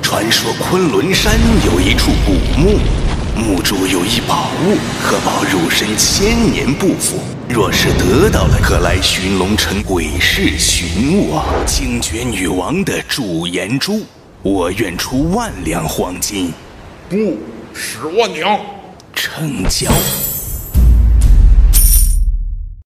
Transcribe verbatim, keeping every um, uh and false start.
传说昆仑山有一处古墓，墓主有一宝物，可保入身千年不腐。若是得到了，可来寻龙城鬼市寻我，惊绝女王的驻颜珠。我愿出万两黄金。 不，十万两。 成交。